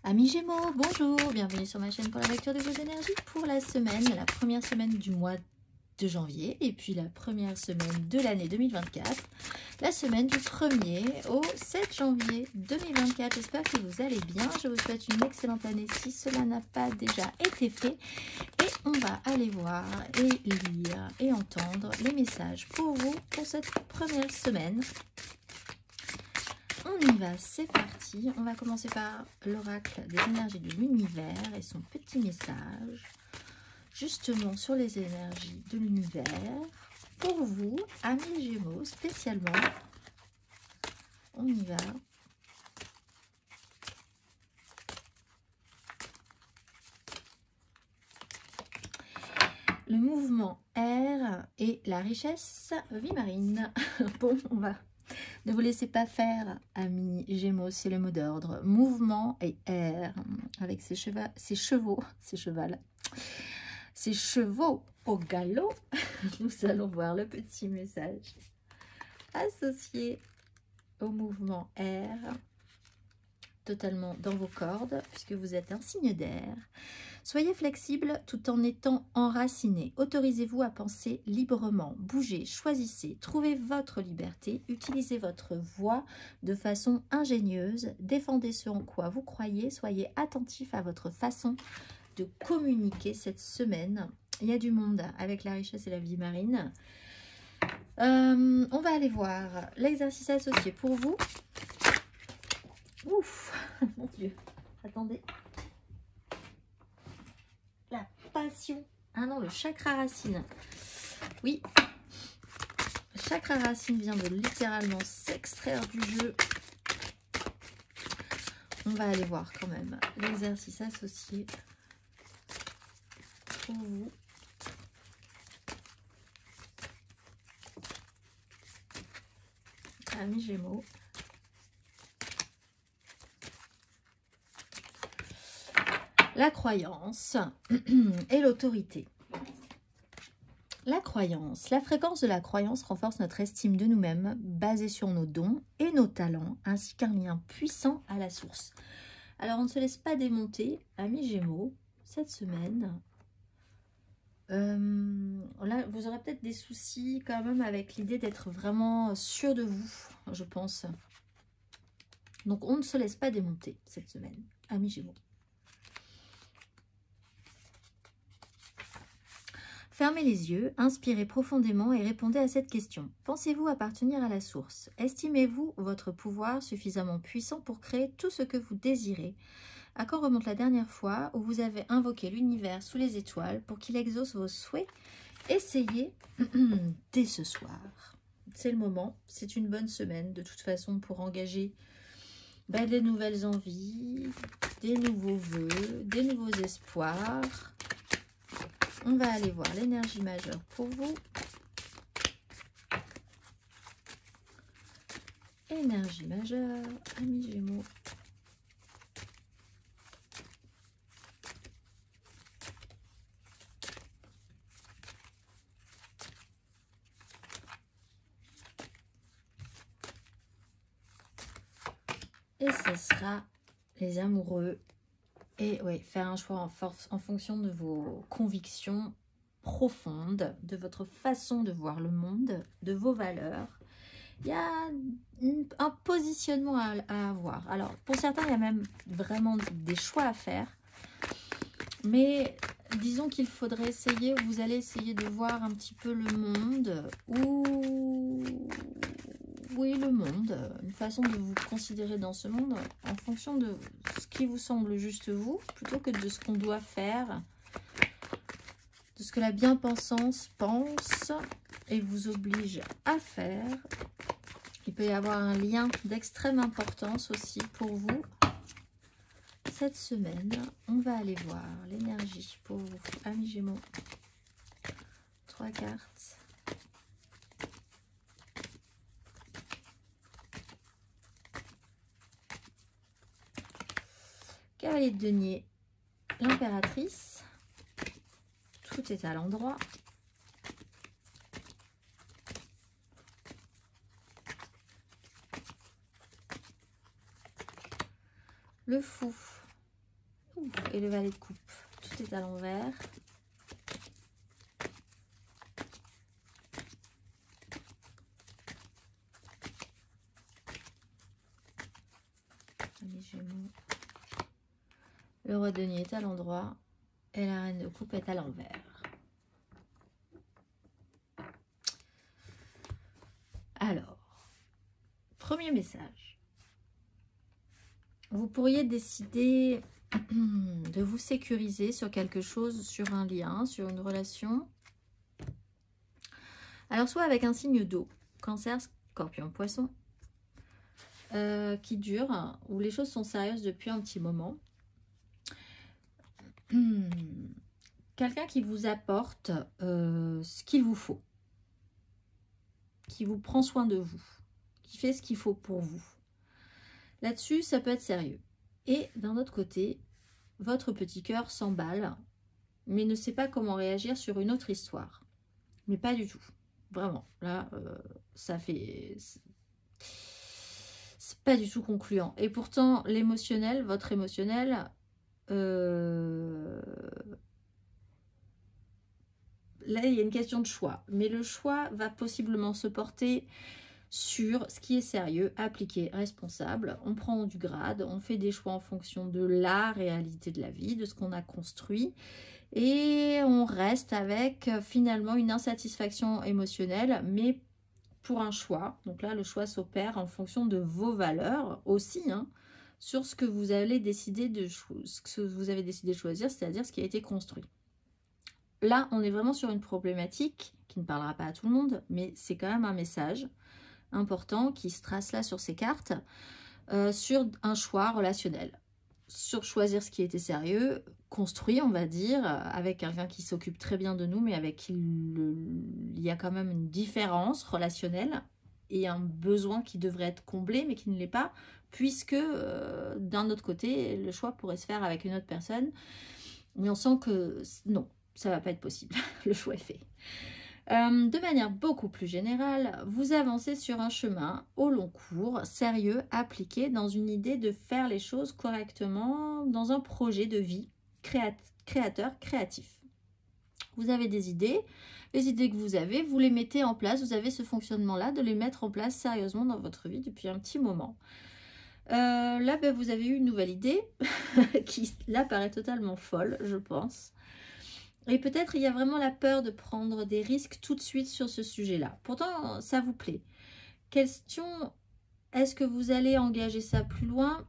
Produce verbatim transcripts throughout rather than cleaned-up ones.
Amis Gémeaux, bonjour, bienvenue sur ma chaîne pour la lecture de vos énergies pour la semaine, la première semaine du mois de janvier et puis la première semaine de l'année deux mille vingt-quatre, la semaine du premier au sept janvier deux mille vingt-quatre. J'espère que vous allez bien, je vous souhaite une excellente année si cela n'a pas déjà été fait et on va aller voir et lire et entendre les messages pour vous pour cette première semaine. On y va, c'est parti. On va commencer par l'oracle des énergies de l'univers et son petit message, justement sur les énergies de l'univers, pour vous, amis Gémeaux, spécialement. On y va. Le mouvement R et la richesse vie marine. Bon, on va... Ne vous laissez pas faire, amis Gémeaux, c'est le mot d'ordre. Mouvement et air, avec ses, chevaux, ses chevaux, ses chevals, ses chevaux au galop. Nous allons voir le petit message associé au mouvement air, totalement dans vos cordes, puisque vous êtes un signe d'air. Soyez flexible tout en étant enraciné. Autorisez-vous à penser librement. Bougez, choisissez, trouvez votre liberté. Utilisez votre voix de façon ingénieuse. Défendez ce en quoi vous croyez. Soyez attentif à votre façon de communiquer cette semaine. Il y a du monde avec la richesse et la vie marine. Euh, on va aller voir l'exercice associé pour vous. Ouf, mon Dieu. Attendez. La passion. Ah non, le chakra racine. Oui. Le chakra racine vient de littéralement s'extraire du jeu. On va aller voir quand même l'exercice associé pour vous. Amis Gémeaux. La croyance et l'autorité. La croyance. La fréquence de la croyance renforce notre estime de nous-mêmes, basée sur nos dons et nos talents, ainsi qu'un lien puissant à la source. Alors, on ne se laisse pas démonter, amis Gémeaux, cette semaine. Euh, là, vous aurez peut-être des soucis quand même avec l'idée d'être vraiment sûr de vous, je pense. Donc, on ne se laisse pas démonter cette semaine, amis Gémeaux. Fermez les yeux, inspirez profondément et répondez à cette question. Pensez-vous appartenir à la source? Estimez-vous votre pouvoir suffisamment puissant pour créer tout ce que vous désirez? À quand remonte la dernière fois où vous avez invoqué l'univers sous les étoiles pour qu'il exauce vos souhaits? Essayez dès ce soir. C'est le moment, c'est une bonne semaine de toute façon pour engager ben, des nouvelles envies, des nouveaux vœux, des nouveaux espoirs. On va aller voir l'énergie majeure pour vous. Énergie majeure, amis Gémeaux. Et ce sera les amoureux. Et oui, faire un choix en, force, en fonction de vos convictions profondes, de votre façon de voir le monde, de vos valeurs. Il y a un positionnement à, à avoir. Alors, pour certains, il y a même vraiment des choix à faire. Mais disons qu'il faudrait essayer, vous allez essayer de voir un petit peu le monde ou... Oui, le monde, une façon de vous considérer dans ce monde en fonction de ce qui vous semble juste vous, plutôt que de ce qu'on doit faire, de ce que la bien-pensance pense et vous oblige à faire. Il peut y avoir un lien d'extrême importance aussi pour vous. Cette semaine, on va aller voir l'énergie pour vous, amis Gémeaux. Trois cartes. Cavalier de denier, l'impératrice, tout est à l'endroit. Le fou, Ouh, et le valet de coupe. Tout est à l'envers. Les Gémeaux. Le roi de denier est à l'endroit et la reine de coupe est à l'envers. Alors, premier message. Vous pourriez décider de vous sécuriser sur quelque chose, sur un lien, sur une relation. Alors, soit avec un signe d'eau, Cancer, Scorpion, Poisson, euh, qui dure, où les choses sont sérieuses depuis un petit moment. Quelqu'un qui vous apporte euh, ce qu'il vous faut, qui vous prend soin de vous, qui fait ce qu'il faut pour vous. Là-dessus, ça peut être sérieux. Et d'un autre côté, votre petit cœur s'emballe, mais ne sait pas comment réagir sur une autre histoire. Mais pas du tout. Vraiment. Là, euh, ça fait... C'est pas du tout concluant. Et pourtant, l'émotionnel, votre émotionnel... Euh... Là, il y a une question de choix. Mais le choix va possiblement se porter sur ce qui est sérieux, appliqué, responsable. On prend du grade, on fait des choix en fonction de la réalité de la vie, de ce qu'on a construit. Et on reste avec finalement une insatisfaction émotionnelle, mais pour un choix. Donc là, le choix s'opère en fonction de vos valeurs aussi, hein, sur ce que vous allez décider de ce que vous avez décidé de choisir, c'est-à-dire ce qui a été construit. Là, on est vraiment sur une problématique qui ne parlera pas à tout le monde, mais c'est quand même un message important qui se trace là sur ces cartes, euh, sur un choix relationnel, sur choisir ce qui était sérieux, construit, on va dire, avec quelqu'un qui s'occupe très bien de nous, mais avec qui le, il y a quand même une différence relationnelle et un besoin qui devrait être comblé, mais qui ne l'est pas, puisque euh, d'un autre côté, le choix pourrait se faire avec une autre personne, mais on sent que non, ça ne va pas être possible, le choix est fait. Euh, de manière beaucoup plus générale, vous avancez sur un chemin au long cours, sérieux, appliqué dans une idée de faire les choses correctement, dans un projet de vie créat créateur, créatif. Vous avez des idées, les idées que vous avez, vous les mettez en place, vous avez ce fonctionnement-là de les mettre en place sérieusement dans votre vie depuis un petit moment. Euh, là, ben, vous avez eu une nouvelle idée qui, là, paraît totalement folle, je pense. Et peut-être il y a vraiment la peur de prendre des risques tout de suite sur ce sujet-là. Pourtant, ça vous plaît. Question, est-ce que vous allez engager ça plus loin?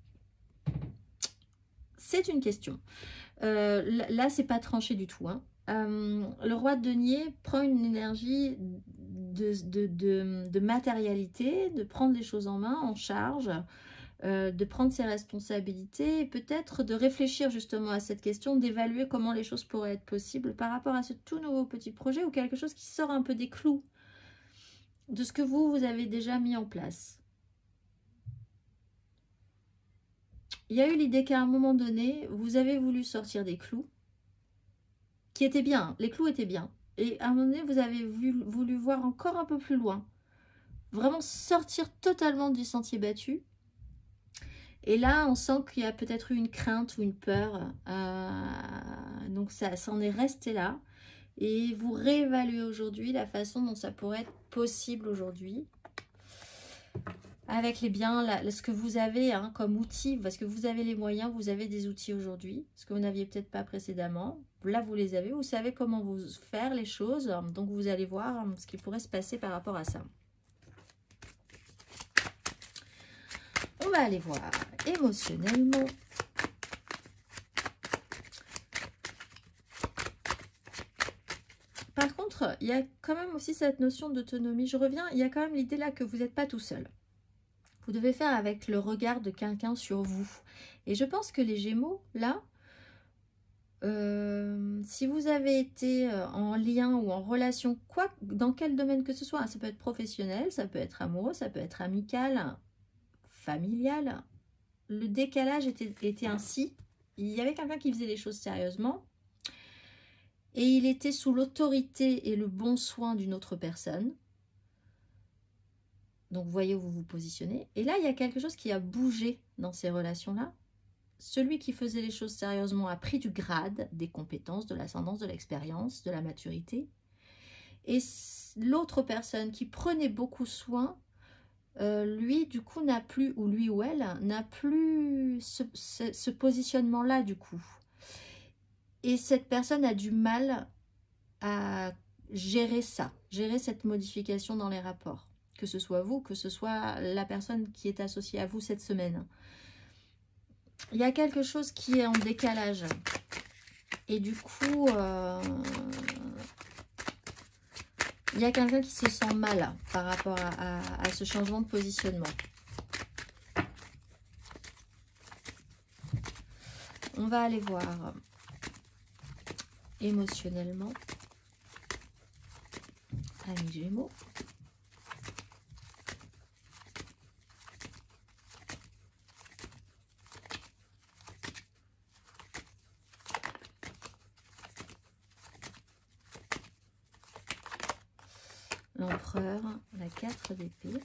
C'est une question. Euh, là, c'est pas tranché du tout. Hein. Euh, le roi de denier prend une énergie de, de, de, de matérialité, de prendre les choses en main, en charge, Euh, de prendre ses responsabilités et peut-être de réfléchir justement à cette question, d'évaluer comment les choses pourraient être possibles par rapport à ce tout nouveau petit projet ou quelque chose qui sort un peu des clous de ce que vous, vous avez déjà mis en place. Il y a eu l'idée qu'à un moment donné, vous avez voulu sortir des clous qui étaient bien, les clous étaient bien. Et à un moment donné, vous avez vu, voulu voir encore un peu plus loin. Vraiment sortir totalement du sentier battu. Et là, on sent qu'il y a peut-être eu une crainte ou une peur. Euh, donc, ça s'en est resté là. Et vous réévaluez aujourd'hui la façon dont ça pourrait être possible aujourd'hui. Avec les biens, la, ce que vous avez hein, comme outil. Parce que vous avez les moyens, vous avez des outils aujourd'hui. Ce que vous n'aviez peut-être pas précédemment. Là, vous les avez. Vous savez comment vous faire les choses. Donc, vous allez voir ce qui pourrait se passer par rapport à ça. On va aller voir émotionnellement. Par contre, il y a quand même aussi cette notion d'autonomie. Je reviens, il y a quand même l'idée là que vous n'êtes pas tout seul. Vous devez faire avec le regard de quelqu'un sur vous. Et je pense que les Gémeaux, là, euh, si vous avez été en lien ou en relation, quoi, dans quel domaine que ce soit, ça peut être professionnel, ça peut être amoureux, ça peut être amical, familial, le décalage était, était ainsi. Il y avait quelqu'un qui faisait les choses sérieusement et il était sous l'autorité et le bon soin d'une autre personne. Donc, vous voyez où vous vous positionnez. Et là, il y a quelque chose qui a bougé dans ces relations-là. Celui qui faisait les choses sérieusement a pris du grade, des compétences, de l'ascendance, de l'expérience, de la maturité. Et l'autre personne qui prenait beaucoup soin, euh, lui, du coup, n'a plus, ou lui ou elle, n'a plus ce, ce, ce positionnement-là, du coup. Et cette personne a du mal à gérer ça, gérer cette modification dans les rapports. Que ce soit vous, que ce soit la personne qui est associée à vous cette semaine. Il y a quelque chose qui est en décalage. Et du coup, euh, il y a quelqu'un qui se sent mal par rapport à, à, à ce changement de positionnement. On va aller voir émotionnellement. Amis Gémeaux. L'empereur, la quatre d'épée.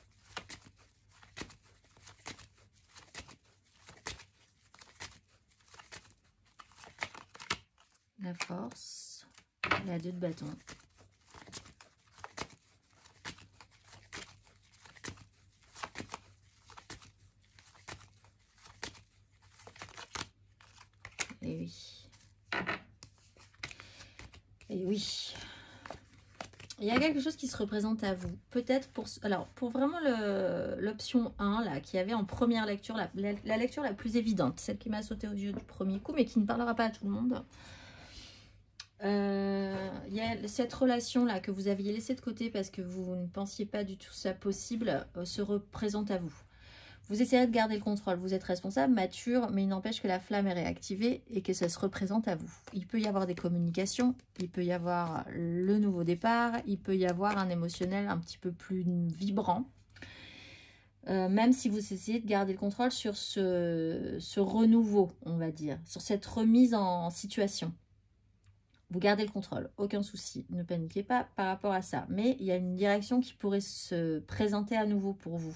La force, la deux de bâton. Et oui. Et oui. Il y a quelque chose qui se représente à vous. Peut-être pour... Alors, pour vraiment l'option un, là, qui avait en première lecture, la, la, la lecture la plus évidente, celle qui m'a sauté aux yeux du premier coup, mais qui ne parlera pas à tout le monde. Euh, il y a cette relation-là que vous aviez laissée de côté parce que vous ne pensiez pas du tout ça possible, euh, se représente à vous. Vous essayerez de garder le contrôle, vous êtes responsable, mature, mais il n'empêche que la flamme est réactivée et que ça se représente à vous. Il peut y avoir des communications, il peut y avoir le nouveau départ, il peut y avoir un émotionnel un petit peu plus vibrant. Euh, même si vous essayez de garder le contrôle sur ce, ce renouveau, on va dire, sur cette remise en situation. Vous gardez le contrôle, aucun souci, ne paniquez pas par rapport à ça. Mais il y a une direction qui pourrait se présenter à nouveau pour vous.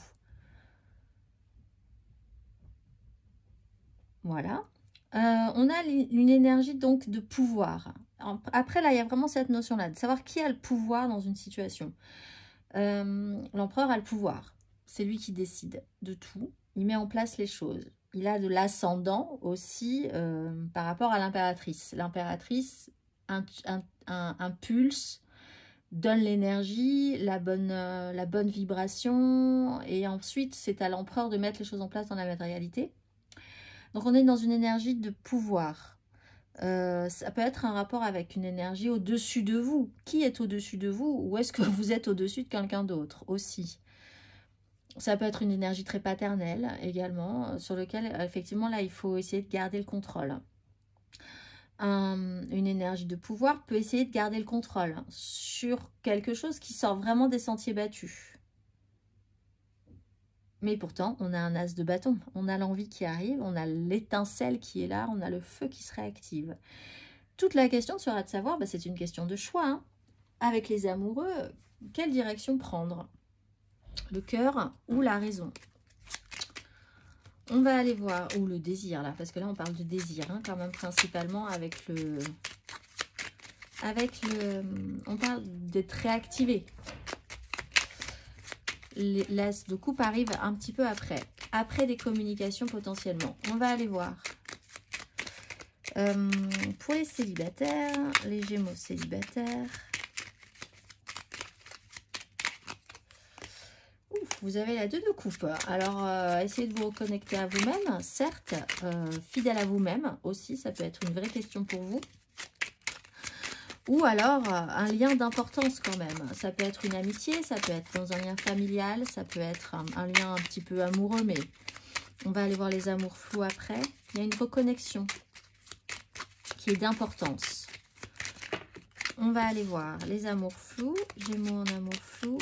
Voilà. Euh, on a une énergie donc de pouvoir. Après, là, il y a vraiment cette notion-là, de savoir qui a le pouvoir dans une situation. Euh, L'empereur a le pouvoir. C'est lui qui décide de tout. Il met en place les choses. Il a de l'ascendant aussi euh, par rapport à l'impératrice. L'impératrice impulse, donne l'énergie, la bonne, euh, la bonne vibration. Et ensuite, c'est à l'empereur de mettre les choses en place dans la matérialité. Donc, on est dans une énergie de pouvoir. Euh, ça peut être un rapport avec une énergie au-dessus de vous. Qui est au-dessus de vous? Ou est-ce que vous êtes au-dessus de quelqu'un d'autre aussi? Ça peut être une énergie très paternelle également, sur lequel, effectivement, là, il faut essayer de garder le contrôle. Un, une énergie de pouvoir peut essayer de garder le contrôle sur quelque chose qui sort vraiment des sentiers battus. Mais pourtant, on a un as de bâton, on a l'envie qui arrive, on a l'étincelle qui est là, on a le feu qui se réactive. Toute la question sera de savoir, bah, c'est une question de choix. Hein. Avec les amoureux, quelle direction prendre? Le cœur ou la raison? On va aller voir, ou le désir là, parce que là on parle de désir, hein, quand même principalement avec le... Avec le... On parle d'être réactivé. L'as de coupe arrive un petit peu après. Après des communications potentiellement. On va aller voir. Euh, pour les célibataires, les Gémeaux célibataires. Ouf, vous avez la deux de coupe. Alors, euh, essayez de vous reconnecter à vous-même, certes. Euh, fidèle à vous-même aussi, ça peut être une vraie question pour vous. Ou alors, un lien d'importance quand même. Ça peut être une amitié, ça peut être dans un lien familial, ça peut être un, un lien un petit peu amoureux, mais on va aller voir les amours flous après. Il y a une reconnexion qui est d'importance. On va aller voir les amours flous. Gémeaux en amour flou.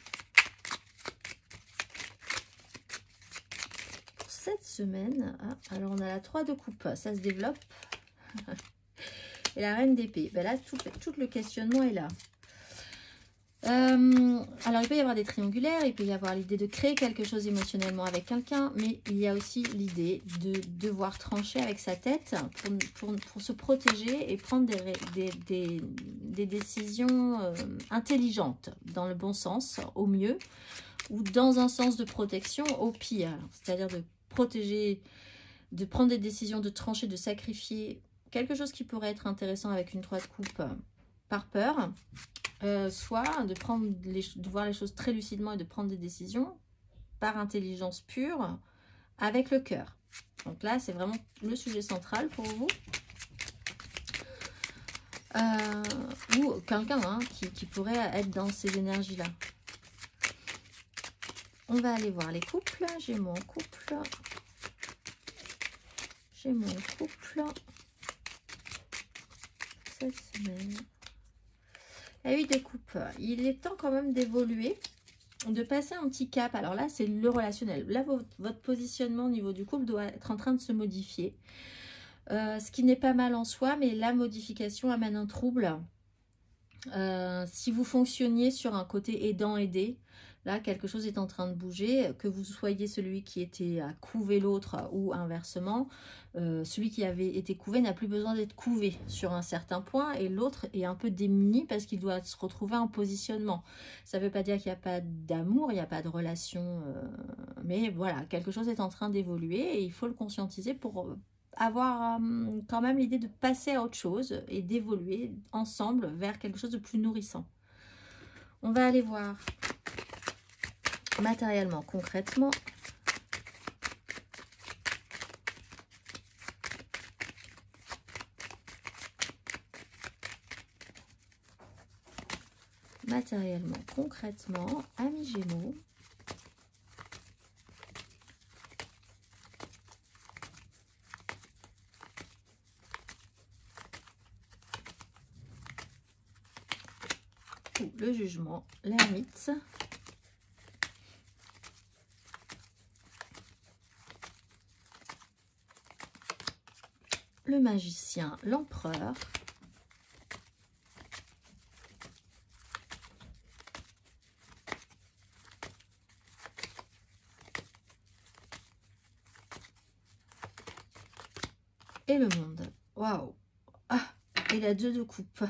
Pour cette semaine, ah, alors on a la trois de coupe, ça se développe. Et la reine d'épée, ben là, tout, tout le questionnement est là. Euh, alors, il peut y avoir des triangulaires, il peut y avoir l'idée de créer quelque chose émotionnellement avec quelqu'un, mais il y a aussi l'idée de devoir trancher avec sa tête pour, pour, pour se protéger et prendre des, des, des, des décisions euh, intelligentes, dans le bon sens, au mieux, ou dans un sens de protection, au pire. C'est-à-dire de protéger, de prendre des décisions, de trancher, de sacrifier quelque chose qui pourrait être intéressant avec une trois de coupe par peur. Euh, soit de, prendre les, de voir les choses très lucidement et de prendre des décisions par intelligence pure avec le cœur. Donc là, c'est vraiment le sujet central pour vous. Euh, ou quelqu'un hein, qui, qui pourrait être dans ces énergies-là. On va aller voir les couples. J'ai mon couple. J'ai mon couple. Cette semaine. La huit de coupe, il est temps quand même d'évoluer, de passer un petit cap. Alors là, c'est le relationnel. Là, votre, votre positionnement au niveau du couple doit être en train de se modifier. Euh, ce qui n'est pas mal en soi, mais la modification amène un trouble. Euh, si vous fonctionniez sur un côté aidant-aidé, là, quelque chose est en train de bouger. Que vous soyez celui qui était à couver l'autre ou inversement, euh, celui qui avait été couvé n'a plus besoin d'être couvé sur un certain point et l'autre est un peu démuni parce qu'il doit se retrouver en positionnement. Ça ne veut pas dire qu'il n'y a pas d'amour, il n'y a pas de relation, euh, mais voilà, quelque chose est en train d'évoluer et il faut le conscientiser pour avoir euh, quand même l'idée de passer à autre chose et d'évoluer ensemble vers quelque chose de plus nourrissant. On va aller voir matériellement, concrètement. Matériellement, concrètement, amis Gémeaux. Ou le jugement, l'ermite. Le magicien, l'empereur. Et le monde. Waouh. Ah, et la deux de coupe.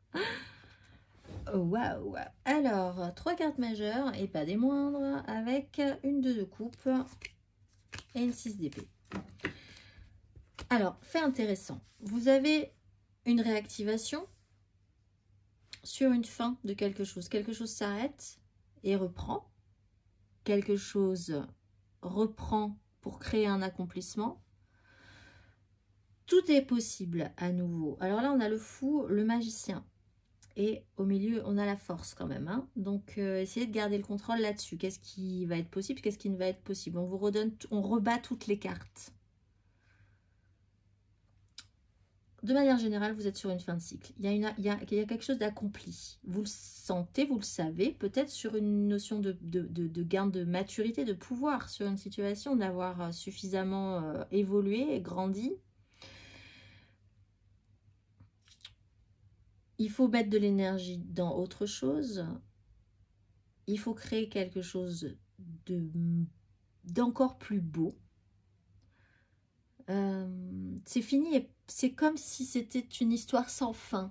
Waouh. Alors, trois cartes majeures et pas des moindres avec une deux de coupe et une six d'épée. Alors, fait intéressant. Vous avez une réactivation sur une fin de quelque chose. Quelque chose s'arrête et reprend. Quelque chose reprend pour créer un accomplissement. Tout est possible à nouveau. Alors là, on a le fou, le magicien. Et au milieu, on a la force quand même. Hein. Donc, euh, essayez de garder le contrôle là-dessus. Qu'est-ce qui va être possible? Qu'est-ce qui ne va être possible? On vous redonne, on rebat toutes les cartes. De manière générale, vous êtes sur une fin de cycle. Il y a, une, il y a, il y a quelque chose d'accompli. Vous le sentez, vous le savez, peut-être sur une notion de, de, de, de gain de maturité, de pouvoir sur une situation, d'avoir suffisamment euh, évolué et grandi. Il faut mettre de l'énergie dans autre chose. Il faut créer quelque chose de, d'encore plus beau. Euh, c'est fini, c'est comme si c'était une histoire sans fin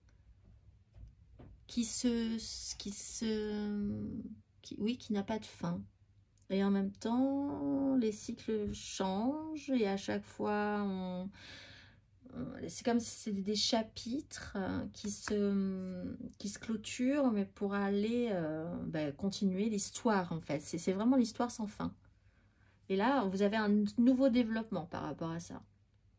qui se, qui se, qui, oui, qui n'a pas de fin. Et en même temps, les cycles changent et à chaque fois, on, c'est comme si c'était des chapitres qui se, qui se clôturent, mais pour aller euh, ben, continuer l'histoire en fait. C'est vraiment l'histoire sans fin. Et là, vous avez un nouveau développement par rapport à ça.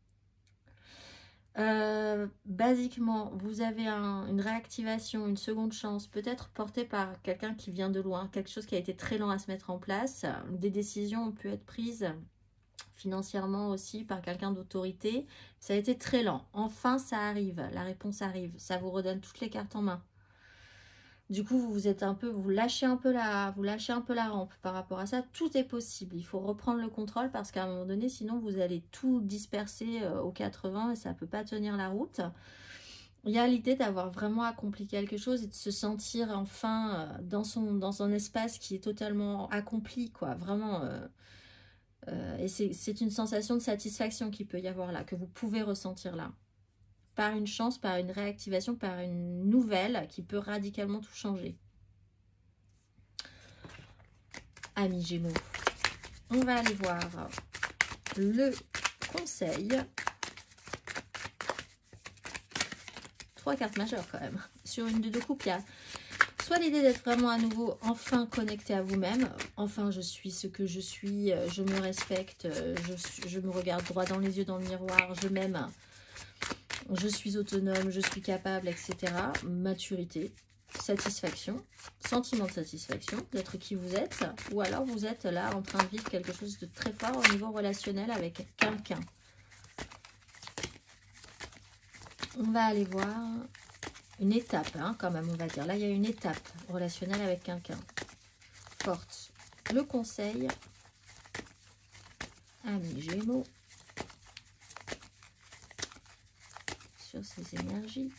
Euh, basiquement, vous avez un, une réactivation, une seconde chance, peut-être portée par quelqu'un qui vient de loin, quelque chose qui a été très lent à se mettre en place. Des décisions ont pu être prises financièrement aussi par quelqu'un d'autorité. Ça a été très lent. Enfin, ça arrive, la réponse arrive. Ça vous redonne toutes les cartes en main. Du coup, vous êtes un peu, vous lâchez un peu la, vous lâchez un peu la rampe par rapport à ça. Tout est possible. Il faut reprendre le contrôle parce qu'à un moment donné, sinon vous allez tout disperser aux quatre-vingts et ça ne peut pas tenir la route. Il y a l'idée d'avoir vraiment accompli quelque chose et de se sentir enfin dans, son, dans un espace qui est totalement accompli, quoi. Vraiment. Euh, euh, et c'est une sensation de satisfaction qu'il peut y avoir là, que vous pouvez ressentir là. Par une chance, par une réactivation, par une nouvelle qui peut radicalement tout changer. Amis Gémeaux, on va aller voir le conseil. Trois cartes majeures quand même. Sur une de deux coupes, il y a soit l'idée d'être vraiment à nouveau enfin connecté à vous-même. Enfin, je suis ce que je suis, je me respecte, je, je me regarde droit dans les yeux dans le miroir, je m'aime, je suis autonome, je suis capable, et cetera. Maturité, satisfaction, sentiment de satisfaction d'être qui vous êtes. Ou alors vous êtes là en train de vivre quelque chose de très fort au niveau relationnel avec quelqu'un. On va aller voir une étape, hein, quand même, on va dire. Là, il y a une étape relationnelle avec quelqu'un. Forte. Le conseil. Amis Gémeaux. Sur ces énergies.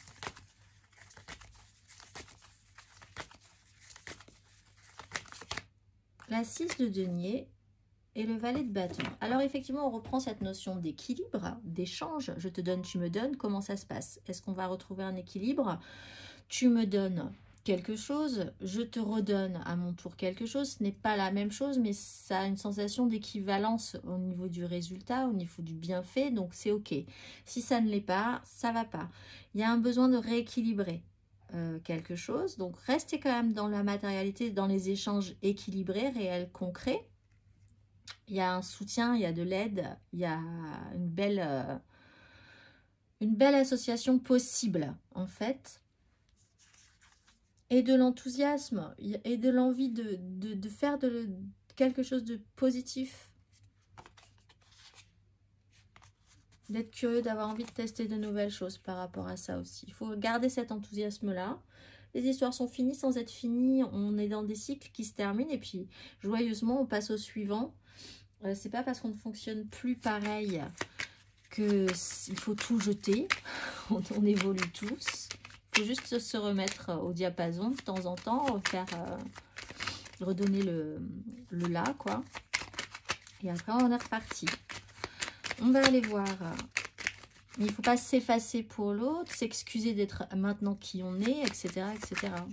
La six de denier. Et le valet de bâton. Alors effectivement, on reprend cette notion d'équilibre, d'échange. Je te donne, tu me donnes. Comment ça se passe? Est-ce qu'on va retrouver un équilibre? Tu me donnes quelque chose, je te redonne à mon tour quelque chose. Ce n'est pas la même chose, mais ça a une sensation d'équivalence au niveau du résultat, au niveau du bienfait. Donc c'est ok. Si ça ne l'est pas, ça va pas. Il y a un besoin de rééquilibrer euh, quelque chose. Donc restez quand même dans la matérialité, dans les échanges équilibrés, réels, concrets. Il y a un soutien, il y a de l'aide, il y a une belle, euh, une belle association possible, en fait. Et de l'enthousiasme, et de l'envie de, de, de faire de, de quelque chose de positif. D'être curieux, d'avoir envie de tester de nouvelles choses par rapport à ça aussi. Il faut garder cet enthousiasme-là. Les histoires sont finies sans être finies. On est dans des cycles qui se terminent. Et puis, joyeusement, on passe au suivant. Euh, c'est pas parce qu'on ne fonctionne plus pareil qu'il faut tout jeter. on, on évolue tous. Il faut juste se remettre au diapason de temps en temps, refaire, euh, redonner le, le là, quoi. Et après, on est reparti. On va aller voir. Il ne faut pas s'effacer pour l'autre, s'excuser d'être maintenant qui on est, et cetera, et cetera.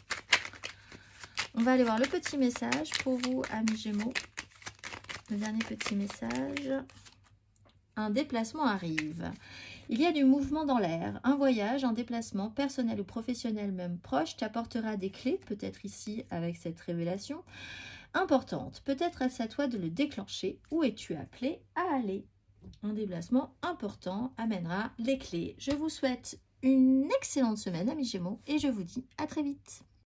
On va aller voir le petit message pour vous, amis Gémeaux. Le dernier petit message. Un déplacement arrive. Il y a du mouvement dans l'air. Un voyage, un déplacement, personnel ou professionnel, même proche, t'apportera des clés, peut-être ici avec cette révélation importante. Peut-être est-ce à toi de le déclencher. Où es-tu appelé à aller? Un déplacement important amènera les clés. Je vous souhaite une excellente semaine, amis Gémeaux, et je vous dis à très vite.